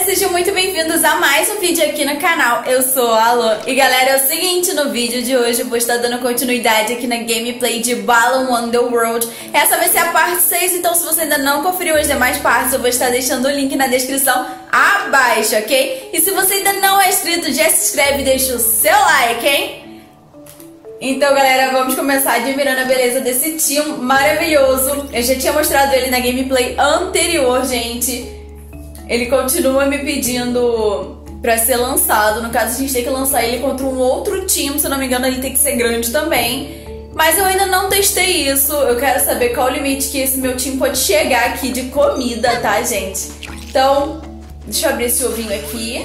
sejam muito bem-vindos a mais um vídeo aqui no canal. Eu sou a Alô. E galera, é o seguinte, no vídeo de hoje eu vou estar dando continuidade aqui na gameplay de Balan Wonderworld. Essa vai ser a parte 6, então se você ainda não conferiu as demais partes, eu vou estar deixando o link na descrição abaixo, ok? E se você ainda não é inscrito, já se inscreve e deixa o seu like, hein? Então galera, vamos começar admirando a beleza desse team maravilhoso. Eu já tinha mostrado ele na gameplay anterior, gente. Ele continua me pedindo pra ser lançado. No caso, a gente tem que lançar ele contra um outro time. Se eu não me engano, ele tem que ser grande também. Mas eu ainda não testei isso. Eu quero saber qual o limite que esse meu time pode chegar aqui de comida, tá, gente? Então, deixa eu abrir esse ovinho aqui.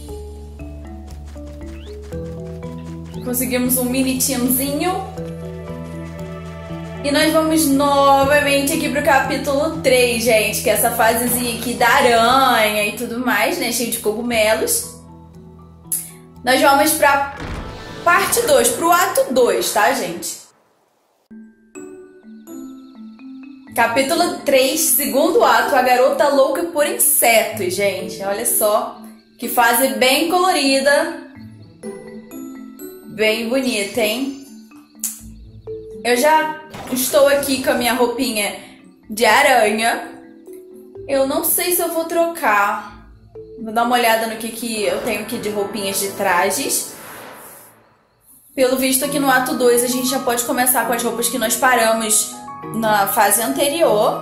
Conseguimos um mini teamzinho. E nós vamos novamente aqui pro capítulo 3, gente. Que é essa fasezinha aqui da aranha e tudo mais, né? Cheio de cogumelos. Nós vamos pra parte 2, pro ato 2, tá, gente? Capítulo 3, segundo ato, a garota louca por insetos, gente. Olha só. Que fase bem colorida. Bem bonita, hein? Eu já estou aqui com a minha roupinha de aranha. Eu não sei se eu vou trocar. Vou dar uma olhada no que eu tenho aqui de roupinhas de trajes. Pelo visto aqui no ato 2 a gente já pode começar com as roupas que nós paramos na fase anterior.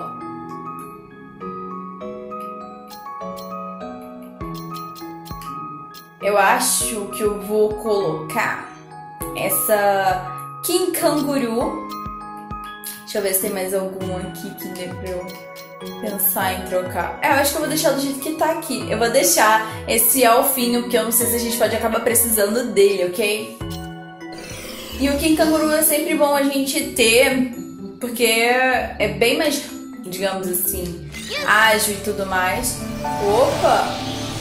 Eu acho que eu vou colocar essa King Canguru. Deixa eu ver se tem mais algum aqui que dê pra eu pensar em trocar. Eu acho que eu vou deixar do jeito que tá aqui. Eu vou deixar esse elfinho, porque eu não sei se a gente pode acabar precisando dele, ok? E o King Canguru é sempre bom a gente ter, porque é bem mais, digamos assim, ágil e tudo mais. Opa!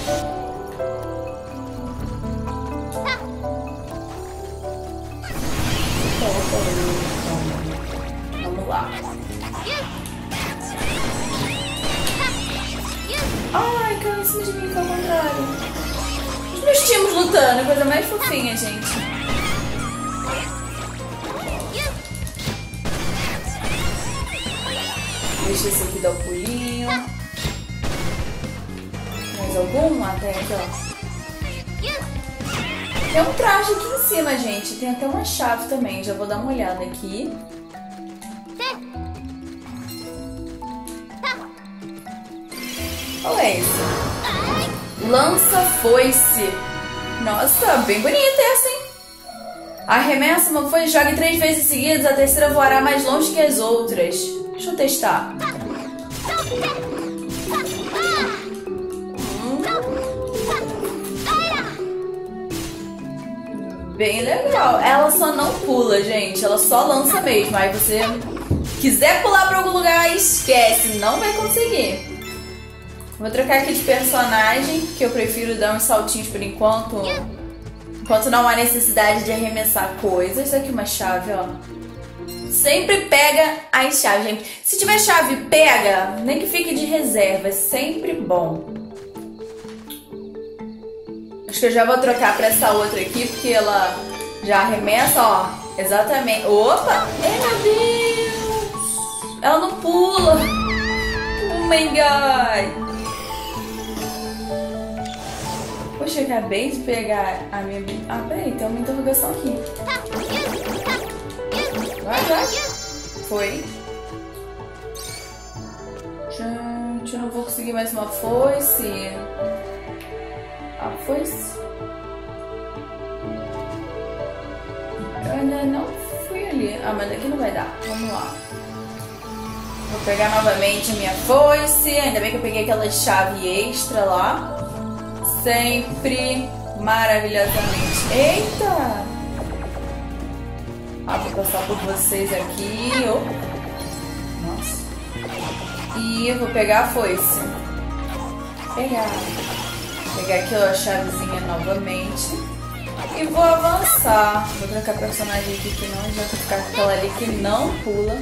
Vamos lá. Ai, caiu em cima de mim, foi ao contrário. Os meus times lutando, coisa mais fofinha, gente. Deixa esse aqui dar o pulinho. Mais algum? Até aqui, ó. Tem um traje aqui em cima, gente. Tem até uma chave também. Já vou dar uma olhada aqui. Qual é esse? Lança-foice. Nossa, bem bonita essa, hein? Arremessa uma foice, jogue 3 vezes seguidas. A terceira voará mais longe que as outras. Deixa eu testar. Bem legal. Ela só não pula, gente. Ela só lança mesmo. Aí você quiser pular pra algum lugar, esquece. Não vai conseguir. Vou trocar aqui de personagem, que eu prefiro dar uns saltinhos por enquanto. Enquanto não há necessidade de arremessar coisas. Aqui uma chave, ó. Sempre pega as chaves, gente. Se tiver chave, pega. Nem que fique de reserva. É sempre bom. Acho que eu já vou trocar pra essa outra aqui, porque ela já arremessa, ó. Exatamente. Opa! Ai, meu Deus! Ela não pula. Oh my God! Poxa, eu acabei de pegar a minha... Ah, peraí, tem uma interrogação aqui. Vai. Foi. Gente, eu não vou conseguir mais uma foice. A foice? Eu ainda não fui ali. Ah, mas daqui não vai dar. Vamos lá. Vou pegar novamente a minha foice. Ainda bem que eu peguei aquela chave extra lá. Sempre maravilhosamente. Eita! Ah, vou passar por vocês aqui. Oh. Nossa. E eu vou pegar a foice. Pegar aqui ó, a chavezinha novamente. E vou avançar. Vou trocar personagem aqui que não, já vou ficar com aquela ali que não pula.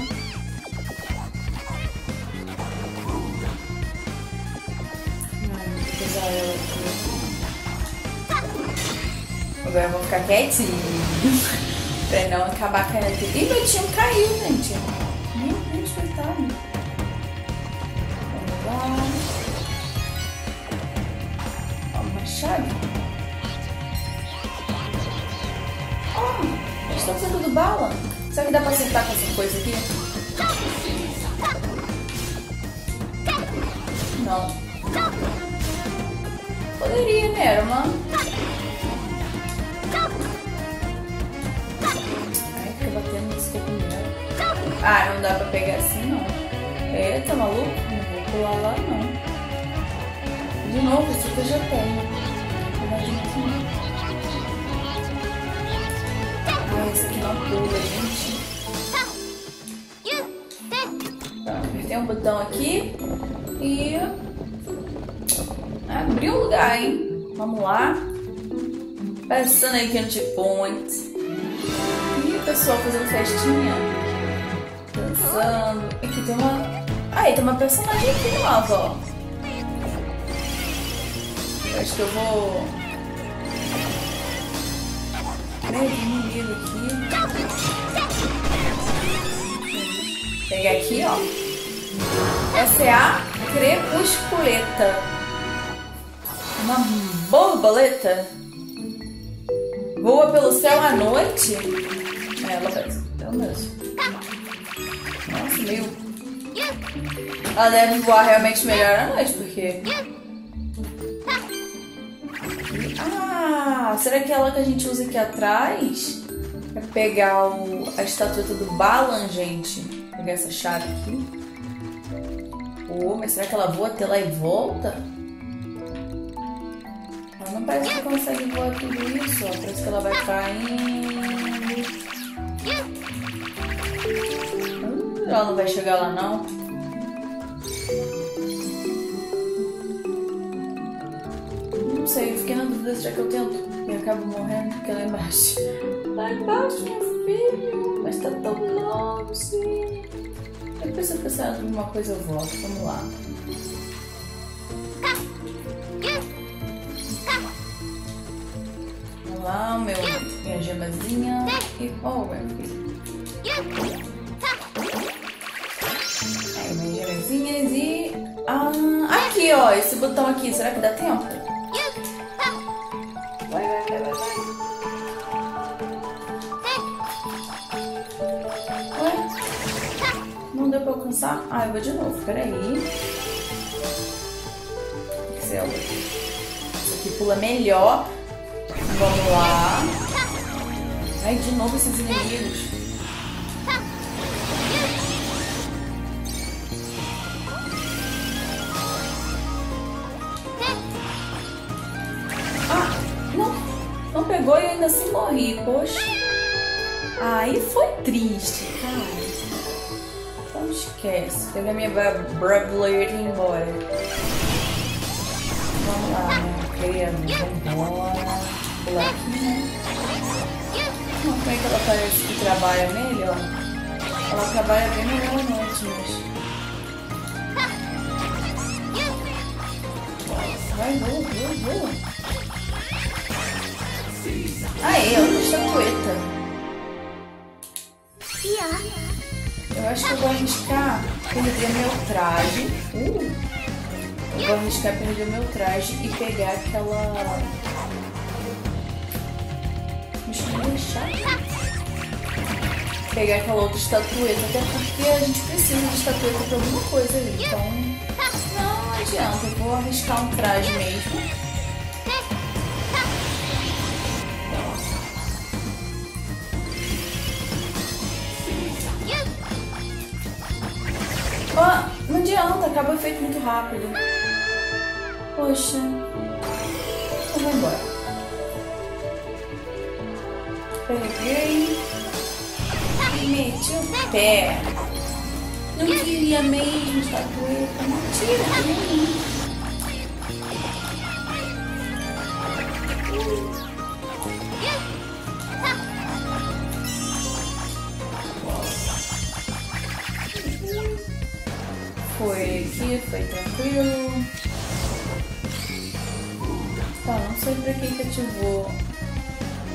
Vou usar ela aqui. Agora eu vou ficar quietinho. Pra não acabar caindo tudo. Ih, meu time caiu, gente. Meu Deus, coitado. Vamos lá. Ó, uma chave. Ó, eles estão usando do bala. Será que dá pra acertar com essa coisa aqui? Não. Poderia, né? Era uma... Ai, fica batendo nesse cogumelo. Ah, não dá pra pegar assim, não. É, tá maluco? Não vou pular lá, não. De novo, esse aqui eu já tenho. Ah, esse aqui não pula, gente. Tá, apertei um botão aqui e... abriu o lugar, hein? Vamos lá. Passando aqui no checkpoint. E o pessoal fazendo festinha. Dançando. Aqui tem uma... Aí, tem uma personagem aqui nova, ó. Eu acho que eu vou... Peraí, tem um inimigo aqui. Vou pegar aqui, ó. Essa é a Crepusculeta. Uma borboleta. Voa pelo céu à noite. É, ela parece. É o mesmo. Nossa, meio... Ela deve voar realmente melhor à noite, porque... Ah, será que é ela que a gente usa aqui atrás? Pra pegar a estatueta do Balan, gente. Vou pegar essa chave aqui. Pô, mas será que ela voa até lá e volta? Ela não parece que consegue voar tudo isso, ó. Parece que ela vai caindo. Ela não vai chegar lá, não. Não sei, eu fiquei na dúvida se já que eu tento. E acabo morrendo porque lá embaixo. Lá embaixo, meu filho. Mas tá tão longe. Depois se eu pensar em alguma coisa eu volto. Vamos lá. Vamos lá, minha gemazinha. E... Oh, meu filho. Aí, minhas gemazinhas e... Ah, aqui, ó. Esse botão aqui. Será que dá tempo? Vai. Ué? Não deu pra alcançar? Ah, eu vou de novo. Peraí. Excel. Esse aqui pula melhor. Vamos lá. Ai, de novo esses inimigos. Não pegou e eu ainda assim morri, poxa. Aí foi triste, cara. Então esquece. Pegar minha Bravelator e ir embora. Vamos lá, né? Vamos embora. Pular aqui. Como é que ela parece que trabalha melhor? Ela trabalha bem melhor à noite, mas... Vai, voa. Aê, outra estatueta. Eu acho que eu vou arriscar perder meu traje. Eu vou arriscar perder meu traje e pegar aquela... Deixa eu deixar. Pegar aquela outra estatueta. Até porque a gente precisa de estatueta pra alguma coisa ali. Então, não adianta. Eu vou arriscar um traje mesmo. Oh, não adianta, acaba feito muito rápido. Poxa. Eu vou embora. Peguei. E meti o pé. Não queria mesmo estatueta. Mentira. Foi aqui, foi tranquilo. Tá, não sei pra que ativou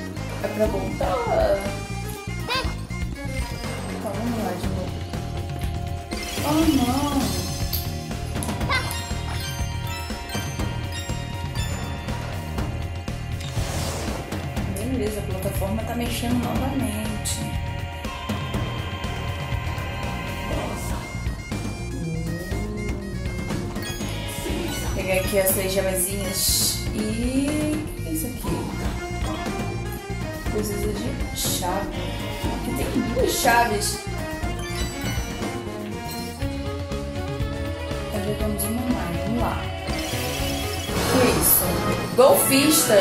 É pra voltar? Tá, vamos lá de novo. Oh, não. Beleza, a plataforma tá mexendo novamente. Vou pegar aqui essas gemezinhas e... o que é isso aqui? Precisa de chave. Aqui tem 2 chaves. Tá jogando uma mais. Vamos lá. O que é isso? Golfista.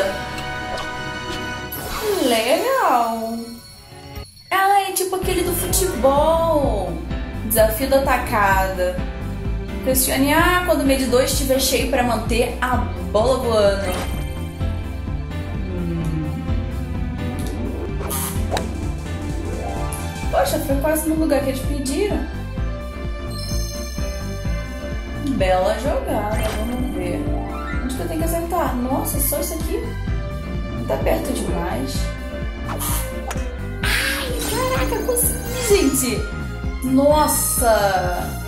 Legal. Ah, é tipo aquele do futebol. Desafio da tacada. Pressione A quando o medidor estiver cheio para manter a bola voando. Poxa, foi quase no lugar que eles pediram. Bela jogada, vamos ver. Onde que eu tenho que acertar? Nossa, só isso aqui? Tá perto demais. Ai, caraca, consegui, gente. Nossa.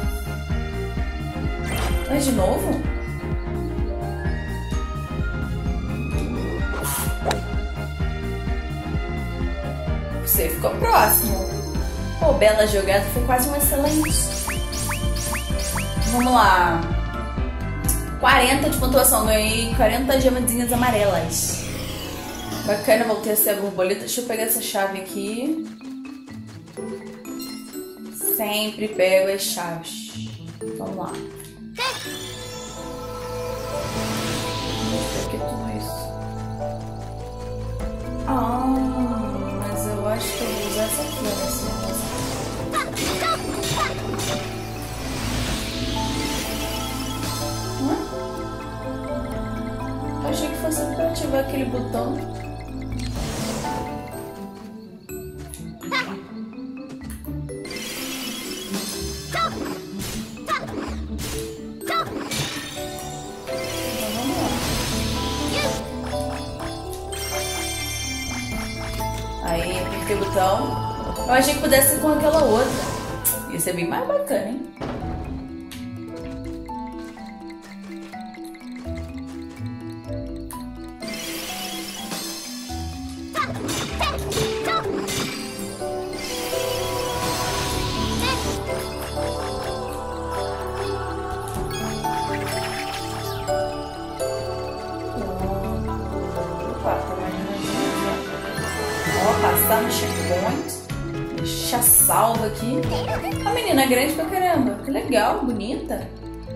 Mas de novo? Você ficou próximo. Pô, bela jogada, foi quase um excelente. Vamos lá. 40 de pontuação, ganhei 40 gemadinhas amarelas. Bacana, voltei a ser a borboleta. Deixa eu pegar essa chave aqui. Sempre pego as chaves. Vamos lá. Vou aqui tudo isso. Ah, mas eu acho que eu vou usar essa aqui, Eu achei que fosse para ativar aquele botão. Aí, apertei o botão. Eu achei que pudesse ser com aquela outra. Ia ser bem mais bacana, hein? Passar no checkpoint. Deixar salvo aqui. A menina é grande pra caramba. Que legal, bonita.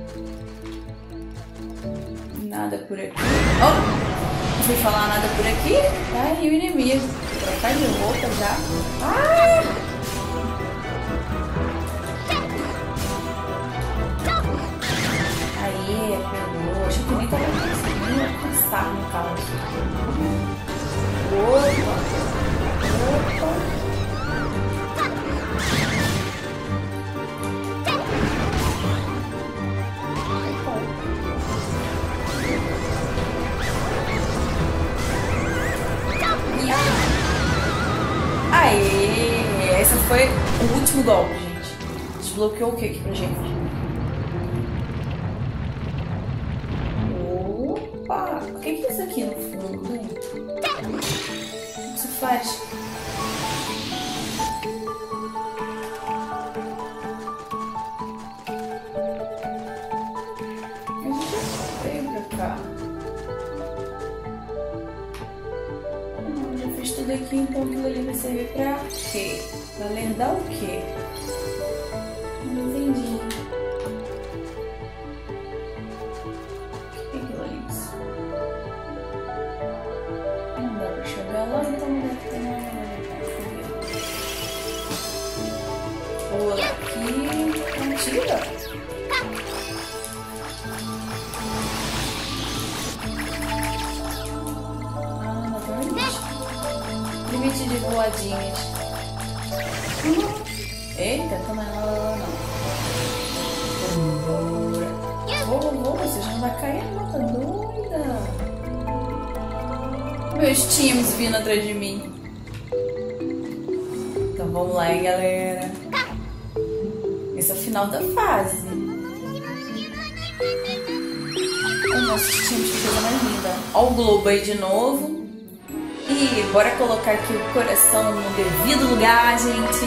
Nada por aqui. Oh! Não fui falar nada por aqui. Ai, o inimigo. Vou trocar de roupa já. Ah! Aí, pegou. Acho que nem tava conseguindo alcançar no caos. Opa! Aê! Esse foi o último golpe, gente. Desbloqueou o que aqui pra gente? Opa! O que é isso aqui no fundo, hein? O que isso faz? Tudo aqui, então aquilo ali vai servir pra quê? Pra lerdar o quê? Não entendi. O que é aquilo ali? Não dá pra chegar lá, então não deve ter nada. Pula aqui. Não tira. Limite de voadinhas. Eita, calma lá, não. Vou, você já não vai cair, não, tá doida? Meus times vindo atrás de mim. Então vamos lá, hein, galera. Esse é o final da fase. Nossa, tínhamos que coisa mais linda. Ó o globo aí de novo. E bora colocar aqui o coração no devido lugar, gente.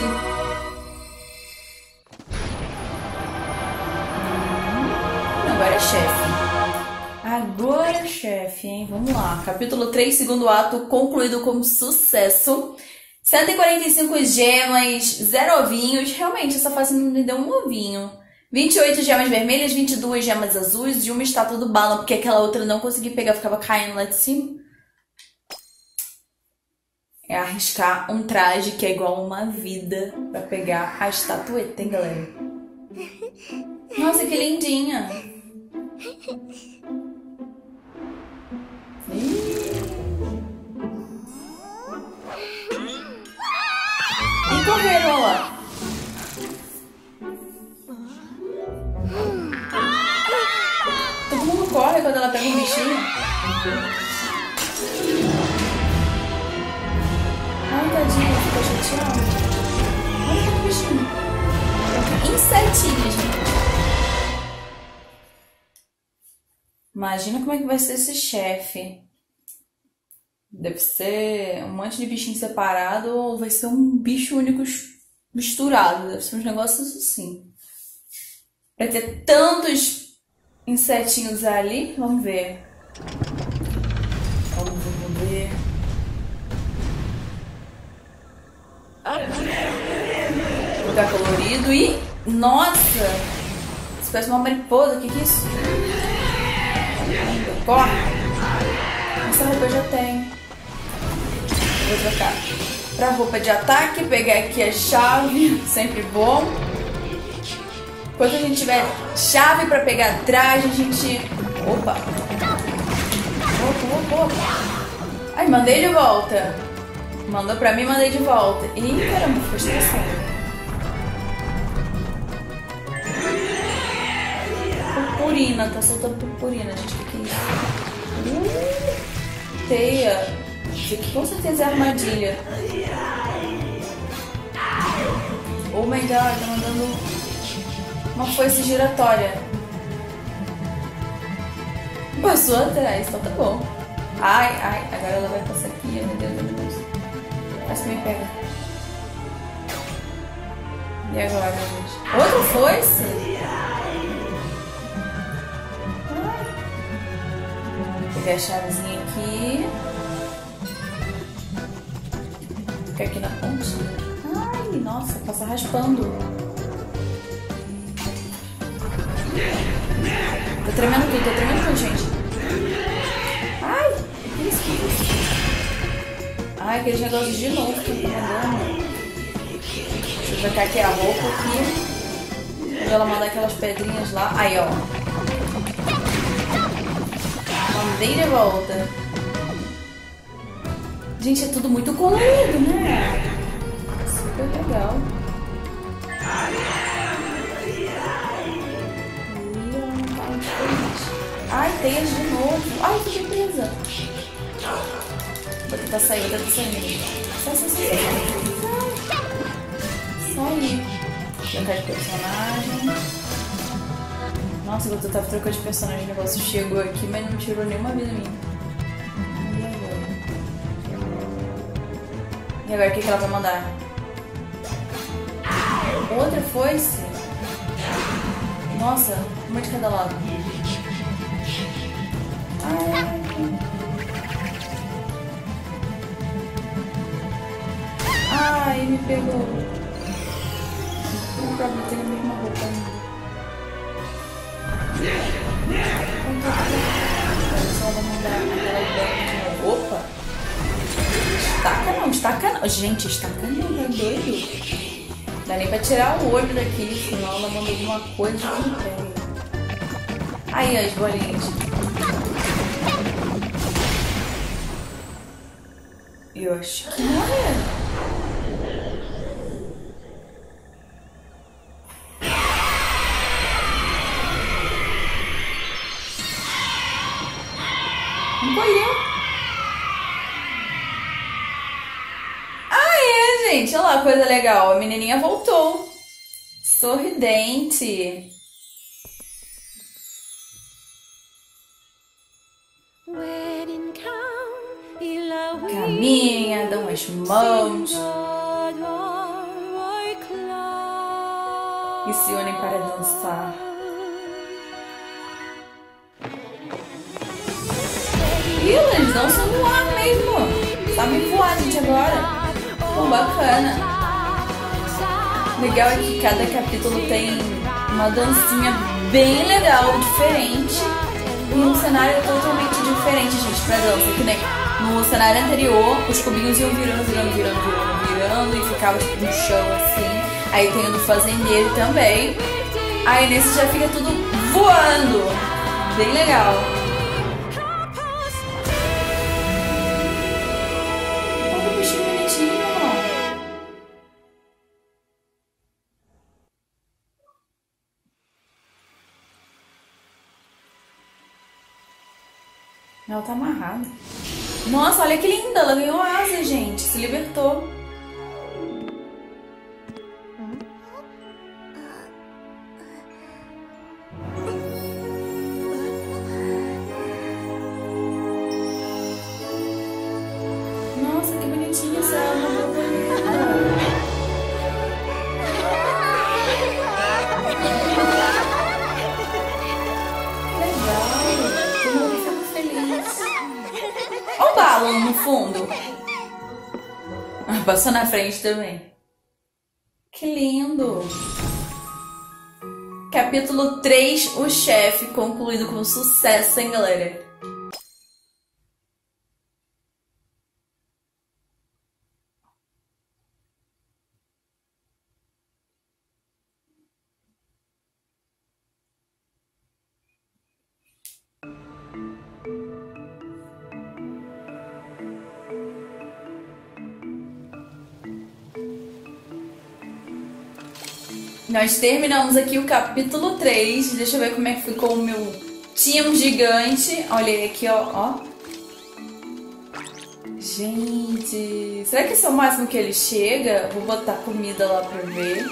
Agora é chefe. Agora é chefe, hein? Vamos lá. Capítulo 3, segundo ato, concluído com sucesso. 145 gemas, 0 ovinhos. Realmente, essa fase não me deu um ovinho. 28 gemas vermelhas, 22 gemas azuis e uma estátua do Balan, porque aquela outra eu não consegui pegar, ficava caindo lá de cima. É arriscar um traje que é igual uma vida pra pegar a estatueta, hein, galera? Nossa, que lindinha! E correram, olha lá. Todo mundo corre quando ela pega um bichinho. Ai, tadinha, ficou chateada. Olha que bichinho. Insetinho, gente. Imagina como é que vai ser esse chefe. Deve ser um monte de bichinho separado ou vai ser um bicho único misturado. Deve ser uns negócios assim. Vai ter tantos insetinhos ali. Vamos ver. Vamos ver. Lugar colorido e... Nossa! Isso parece uma mariposa. O que é isso? Corre! Essa roupa eu já tenho. Vou trocar pra roupa de ataque. Pegar aqui a chave. Sempre bom. Enquanto a gente tiver chave pra pegar traje, a gente... Opa! Opa! Ai, mandei de volta. Mandou pra mim, mandei de volta. Ih, caramba, ficou estressado. Purpurina, tá soltando purpurina, gente. O que é isso? Teia. Isso aqui com certeza é armadilha. Oh my god, tá mandando uma foice giratória. Passou atrás, então tá bom. Ai, ai, agora ela vai passar aqui, meu Deus, meu Deus. Quase que me pega. E agora, gente? Outra foice? Vou pegar a chavezinha aqui. Fica aqui na pontinha. Ai, nossa, passa raspando. Tô tremendo tudo, gente. Ai, o que é isso? Ai, aqueles negócios de novo que eu tô mandando. Deixa eu trocar aqui a roupa aqui. Quando ela mandar aquelas pedrinhas lá. Aí, ó. Mandei de volta. Gente, é tudo muito colorido, né? Super legal. Ai, teias de novo. Ai, que beleza. Vou tentar sair, Sai. Sai. Trocar de personagem. Nossa, eu tava trocando de personagem. O negócio chegou aqui, mas não tirou nenhuma vida minha. E agora o que ela vai mandar? Outra foice? Nossa, uma de cada lado. Ai, me pegou. Não problema, tem a mesma roupa ainda. Só vou mandar aquela ideia de novo. Opa! Estaca não. Gente, estaca não, é doido. Não dá nem pra tirar o olho daqui, senão ela manda alguma coisa que não pega. Aí, as bolinhas. Eu acho que não é. Não foi eu. gente, olha lá, coisa legal. A menininha voltou. Sorridente. Caminha, dá umas mãos. E se unem para dançar. E eles dançam no ar mesmo. Sabem voar, gente, agora. Bom, bacana. Legal é que cada capítulo tem uma dancinha bem legal, diferente. E um cenário totalmente diferente, gente, pra dança. Que nem no cenário anterior, os cubinhos iam virando e ficava tipo no chão assim. Aí tem o do fazendeiro também. Aí nesse já fica tudo voando. Bem legal. Olha o bichinho bonitinho, ó. Ela tá amarrada. Nossa, olha que linda. Ela ganhou asa, gente. Se libertou. Nossa, que bonitinha essa borboleta. Legal. Todo mundo fica feliz. Olha o balão no fundo. Passou na frente também. Que lindo. Capítulo 3, o chefe, concluído com sucesso, hein, galera? Nós terminamos aqui o capítulo 3. Deixa eu ver como é que ficou o meu team gigante. Olha aí aqui, ó. Gente, será que esse é o máximo que ele chega? Vou botar comida lá pra ver.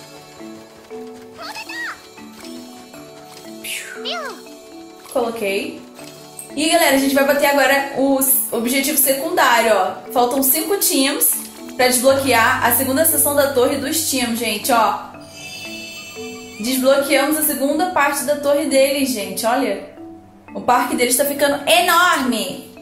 Coloquei. E galera, a gente vai bater agora o objetivo secundário, ó. Faltam 5 teams pra desbloquear a segunda seção da torre dos teams, gente, ó. Desbloqueamos a segunda parte da torre deles, gente. Olha. O parque deles tá ficando enorme.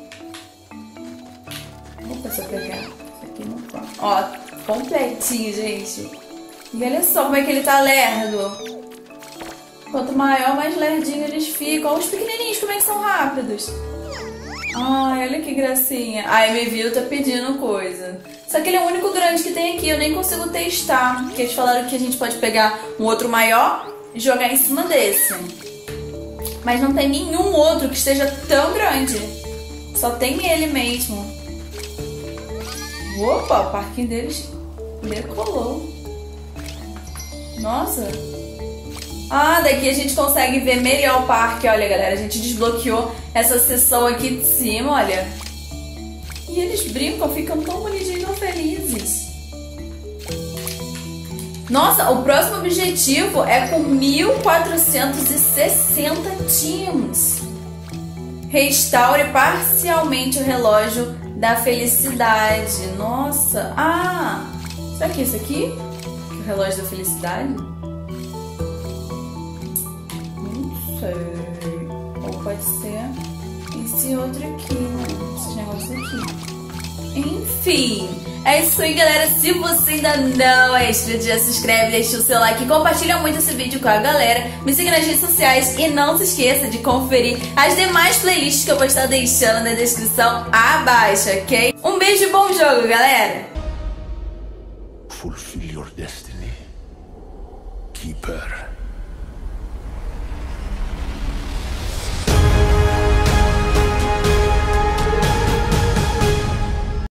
Opa, se eu pegar isso aqui não pode. Ó, completinho, gente. E olha só como é que ele tá lerdo. Quanto maior, mais lerdinho eles ficam. Olha os pequenininhos, como é que são rápidos. Ai, olha que gracinha. A MVU tá pedindo coisa. Só que ele é o único grande que tem aqui. Eu nem consigo testar. Porque eles falaram que a gente pode pegar um outro maior e jogar em cima desse. Mas não tem nenhum outro que esteja tão grande. Só tem ele mesmo. Opa, o parquinho deles decolou. Nossa. Ah, daqui a gente consegue ver melhor o parque. Olha, galera, a gente desbloqueou essa seção aqui de cima, olha. E eles brincam, ficam tão bonitinhos, tão felizes. Nossa, o próximo objetivo é com 1460 teams. Restaure parcialmente o relógio da felicidade. Nossa. Ah, será que é isso aqui? O relógio da felicidade? Ou pode ser esse outro aqui, né? Esses negócios aqui. Enfim, é isso aí, galera. Se você ainda não é inscrito, já se inscreve, deixa o seu like, compartilha muito esse vídeo com a galera, me siga nas redes sociais e não se esqueça de conferir as demais playlists que eu vou estar deixando na descrição abaixo, ok? Um beijo e bom jogo, galera! Fulfill your destiny, Keeper.